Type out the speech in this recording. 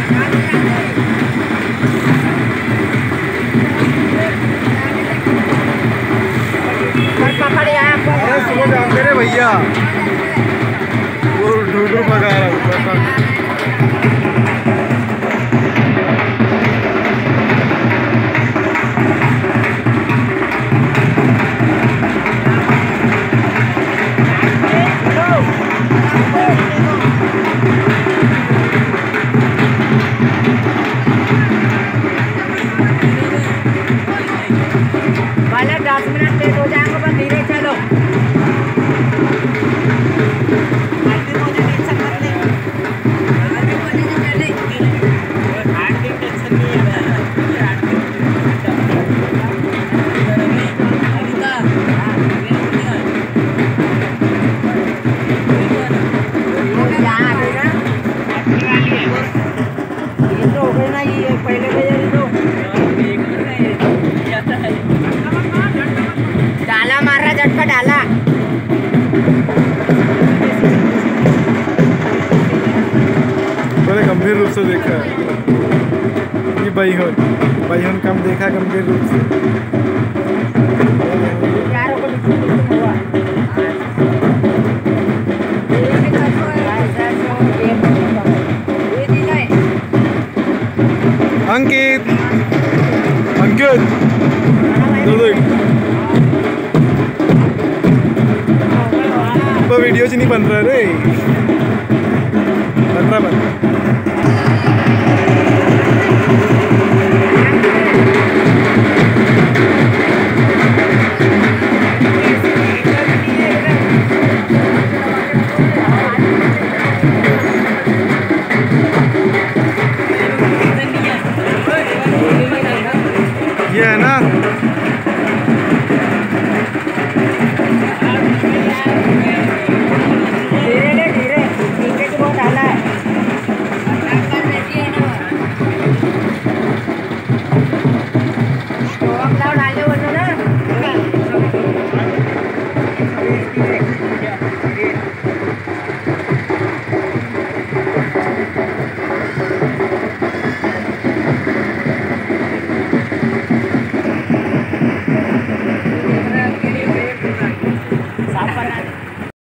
मेरे भैया वो ढूंढू भगा रहा हूँ। भले 10 मिनट लेट हो जाएंगे पर धीरे चलो। डाला मार रहा, झटका डाला। बड़े गंभीर रूप से देखा ये भाईहन कम देखा गंभीर रूप से। अंकित वीडियो नहीं बन रहा रे, बन रहा